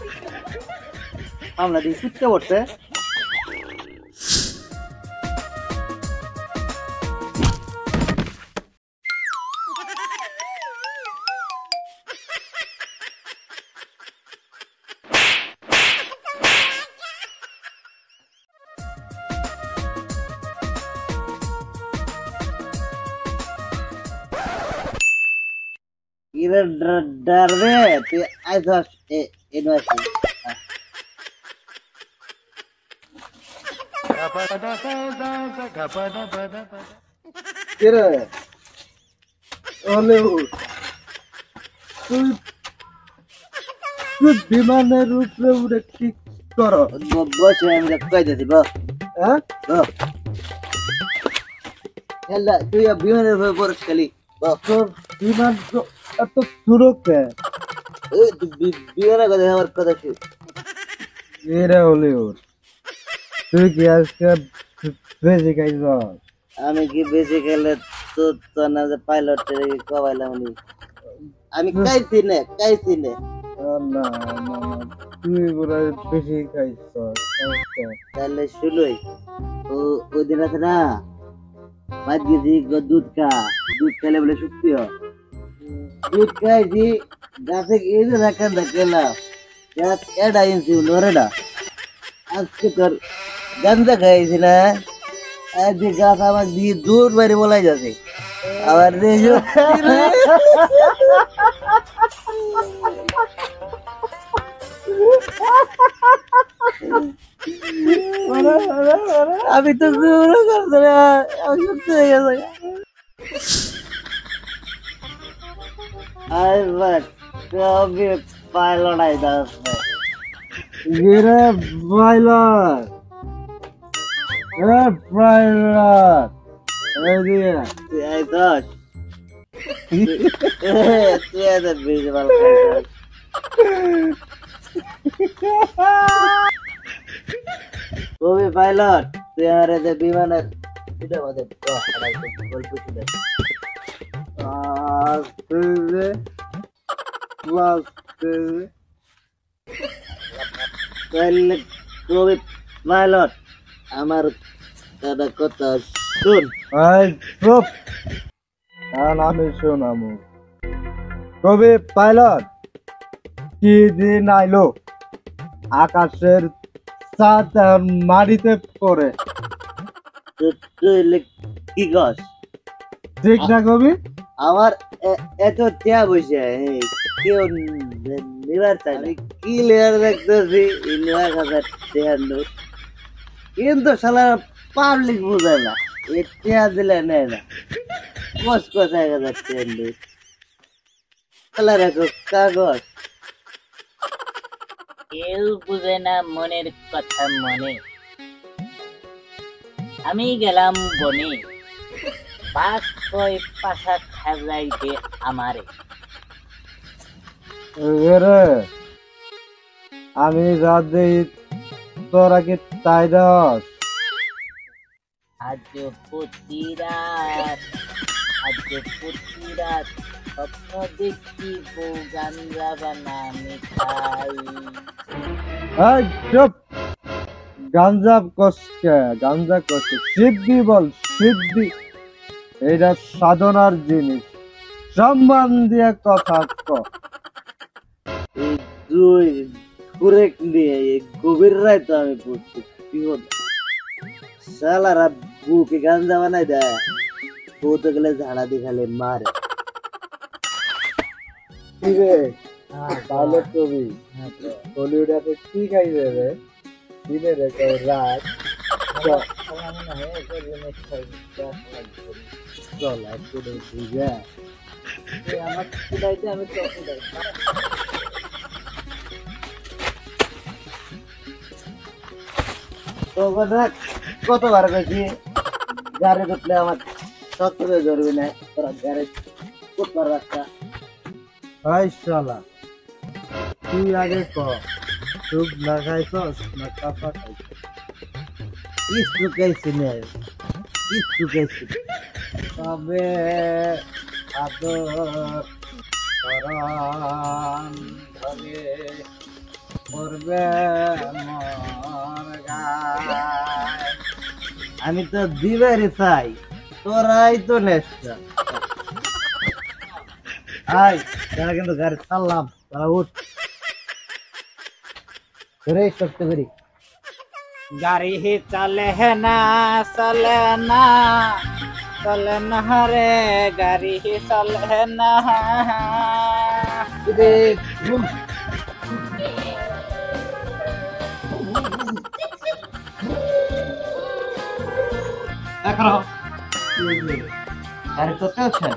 আমরা দিয়ে ছুটতে পড়ছে ডরবে তুই আইস ইউনিভার্সিটি তুই বিমানের উপরে উঠে কি করো? বসে আমি কইতেছি হ্যাঁ তুই বিমানের উপরে পড়ছ খালি তোর বিমান তো এত সুরক্ষা বিমানের কথা আমার কথা শুন এরা হলে ওর তুই কি আজকে বেশি খাইছ? আমি কি বেশি খেলে তো তো না যে পাইলট কবাইলাম আমি খাইছি না না তুই বলে বেশি খাইছ। তাহলে শুলোই ওই দিন আছে না বাদ গেছি দুধ খেলে বলে শক্তি হয় দুধ খাইছি গাছে গিয়ে রাখান খেলাম এটা ইঞ্চি লড়েটা আজকে তোর গান্দা খাইছি না আজকে গাছ আমার দিয়ে দূর বাইরে বলাই যাচ্ছে আবার আমি তো কবে পাইলট আইতা এরা পাইলট পাইলট তুই আইতাস তুই এত বেশি ভালো কবি পাইলট তুই আমার এতে বিমানের এটা আমাদের গল্প শুনে তাহলে কবি পাইলট আমার কথা শুন আমি শোনামু কবি পাইলট কি দিন আইলো আকাশের চাঁদ মাটিতে পড়ে তুই কি কস ঠিক না কবি? আমার এত টিয়া বসে কেউ নিবার চাই না কি লেয়ার দেখতেছি 1,000 টিয়ার নোট কিন্তু শালা পাবলিক বুঝায় না এই টিয়া দিলে নেয় না কস 1,000 টিয়ার নোট শালা রাখো কাগজ কেউ বুঝে না মনের কথা মনে আমি গেলাম বনে পাঁচ ছয় পাশা খাজাইতে আমারে আমি রাত দেই তোরা কি তাই দাস? আজ প্রতি রাত স্বপ্ন দেখি বউ গাঞ্জা বানা মিঠাই চুপ গাঞ্জা কষ্ট সিদ্ধি বল সিদ্ধি এটা সাধনার জিনিস সম্মান দিয়ে কথা দুই কুরেক নিয়ে গভীর রায় তো আমি পড়ছি কি হতো শালারা বুকে গাঞ্জা বানাই দেয় বউতে গেলে ঝাড়া দিয়ে খালে মারে তাহলে কবি হলিউডে কি খাইবে রে দিনে রে রাত চল একটু বুঝা আমার খুদাইতে আমি তো তো কথা কতবার কইছি গাড়ি উঠলে আমার শক্ত করে ধরবি না তোরা গাড়ি উঠবার রাস্তা হাই শালা তুই আগে ক চুপ না খাইছস না কাপা খাইছস? কিছু খাইছি না কিছু খাইছি তবে আদর করান ধরে করবে মোর গায়। আমি তো দিবারই চাই, তোরাই তো নেশা। আয় তারা কিন্তু গাড়ি ছাড়লাম, তারা উঠ ধরে সত্যি করি। গাড়ি হি চলে না চলে না চলে না রে, গাড়ি হি চলে না। গাড়ি তো চলছে,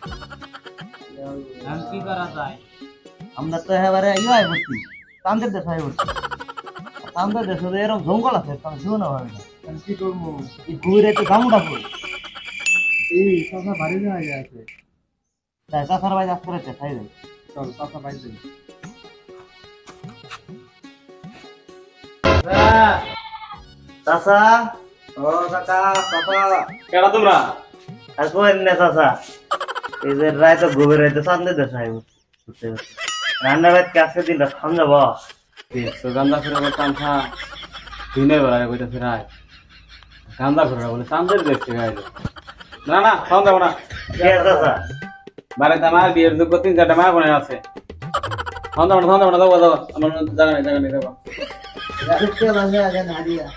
এখন কি করা যায়? আমরা তো এবারে ইয়ে করছি, তান্দের দেশ হয়ে করছি। তান্দের দেশে তো এরকম জঙ্গল আছে, তাহলে জীবন হবে না। আমি কি করবো? এই ঘুরে তো দামটা কই? এই চাচা বাড়ি না আগে আছে। তাই চাষার বাড়ি আজ করেছে, খাই যাই। চল চাচা বাড়ি যাই। চাষা, ও কাকা চাচা। কেডা তোমরা? আর কোয়েন না চাষা, এই যে রায় তো ঘুরে রাইতে তান্দের দেশ হয়ে করছে। রান্না বাদ কে আজকে দিনটা খাম যাব। তো গান্দা ফিরে বলে চান্থা দিনের বেলা কইটা ফিরায় গান্দা ফিরে বলে চান্দের দেখতে গাইলো। না না খাওয়া যাবো না। কে চাষা? বাড়িতে আমার বিয়ের যোগ্য 3-4টা মা বোনের আছে। খাওয়া যাবো না যাবো যাবো আমার জায়গা নেই যাবো। গাড়িতে বাজে আগে নাড়িয়া।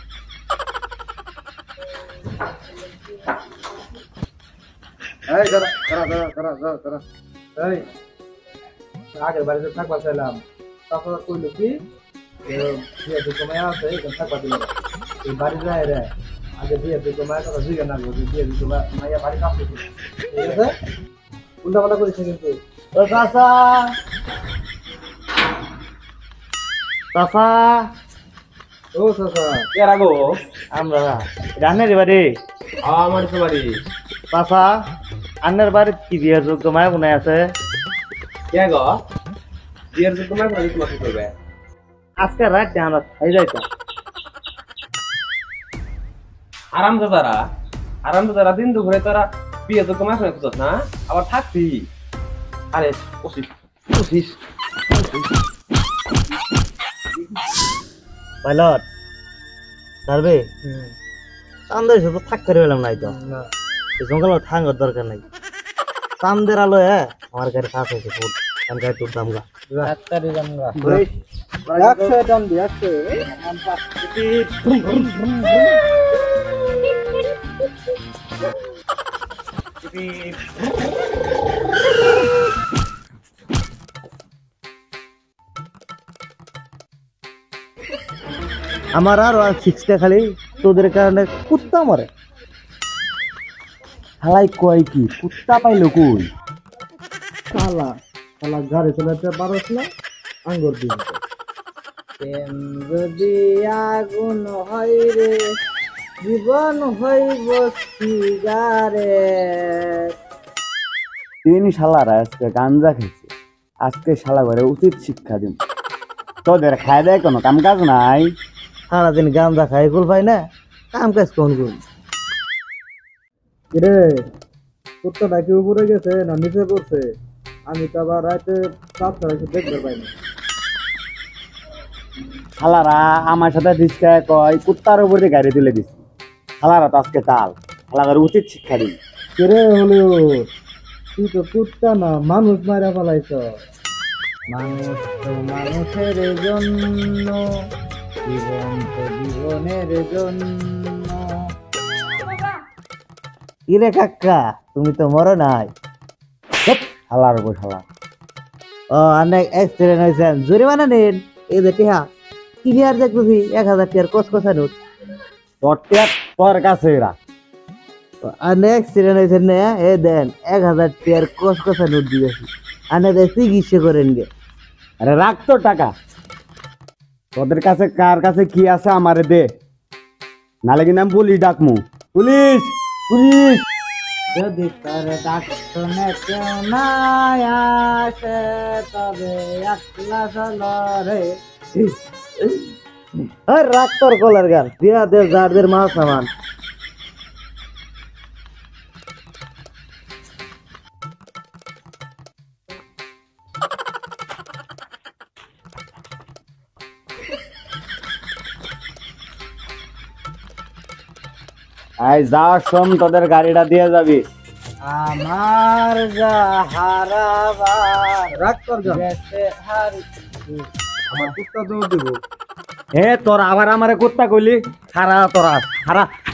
এই দাঁড়া দাঁড়া দাঁড়া দাঁড়া। এই আগের বাড়িতে থাকবা চাইলাম, তারপর কইলো কি বিয়ে দুটো মেয়ে আছে এখানে থাকবা দিল না। এই বাড়ি যায় রে, আগে বিয়ে দুটো মায়ের কথা জিজ্ঞেস না করবো, বিয়ে দুটো মাইয়া বাড়ি কাজ করছে, ঠিক আছে? উল্টা পাল্টা করেছে কিন্তু। ও চাষা, চাষা, ও চাচা, কে রাগো? আমরা রান্নার বাড়ি। আমার তো বাড়ি। চাষা, আন্নার বাড়ির কি বিয়ের যোগ্য মায়া বোনাই আছে? কে গো? বিয়ের যোগ্য মা বোন তোমার কি করবে? আজকে রাত আমরা খাই যাইতাম। আরাম তো তারা দিন দুপুরে তোরা বিয়ে যোগ্য মা বোন খুঁজত না, আবার থাকবি। আরে পঁচিশ পাইলট পারবে? চান্দের সাথে থাকতে পেলাম নাই তো, না জঙ্গল থাকার দরকার নাই। চান্দের আলো আমার গাড়ি কাজ হয়েছে ফুট, আমি গাড়ি তুলতাম গা। ডাক্তারি জানবা। একশো টান দি একশো। আমার আর 6টা খালি তোদের কারণে কুত্তা মরে। হালাই কয় কি কুত্তা পাইলো কই? শালা শালা গাড়ি চালাতে পারস না, আঙ্গুর দিন। প্রেম যদি আগুন হয় রে, জীবন হইব সিগারেট। 3 শালারা আজকে গাঞ্জা খেয়েছে, আজকে শালা ঘরে উচিত শিক্ষা দিব। তোদের খায় দেয় কোনো কাম কাজ নাই। সারাদিন গাঁজা খাই কুল পাই না, কাম কাজ কোন কোন? রে কুত্তা নাকি উপরে গেছে না নিচে পড়ছে? আমি তো আবার রাতে সাত ছাড়া দেখতে পাই না। শালারা আমার সাথে রিস্কায় কয় কুত্তার উপরে গাড়ি তুলে দিছি। শালারা তো আজকে চাল, শালা ঘরে উচিত শিক্ষা দিই। রে হলেও তুই তো কুত্তা না, মানুষ মারা ফেলাইছ। মানুষ তো মানুষের জন্য, জীবন তো জীবনের জন্য। কি রে কাকা, তুমি তো মরো নাই। শালার উপর শালা। ও অনেক অ্যাক্সিডেন্ট হয়েছে, জরিমানা নিন। এই যে টিহা ক্লিয়ার দেখতেছি 1000 টিয়ার কসকসা নোট। তোর কাছে রাখ। অনেক অ্যাক্সিডেন্ট হয়েছে না, এ দেন 1000 টিয়ার কসকসা নোট দিয়েছি। আনে দেয় চিকিৎসা করেন গে। আরে রাখ তো টাকা। তোদের কাছে কার কাছে কি আছে আমারে দে, নালে কিন্তু আমি পুলিশ ডাকমু। Police police. যদি তোর ডাক শুনে কেউ না আসে, তবে একলা চলো রে। আর রাখ তোর কলার গান দিয়া দে, যাদের মাল সামান। আই যা শোন তোদের গাড়িটা দিয়ে যাবি। আমার যা হারাবার রাগ কর যা গেছে হারি আমার কুত্তা দৌড় দিব হে তোর আবার আমারে কুত্তা কইলি, হারা তোরা হারা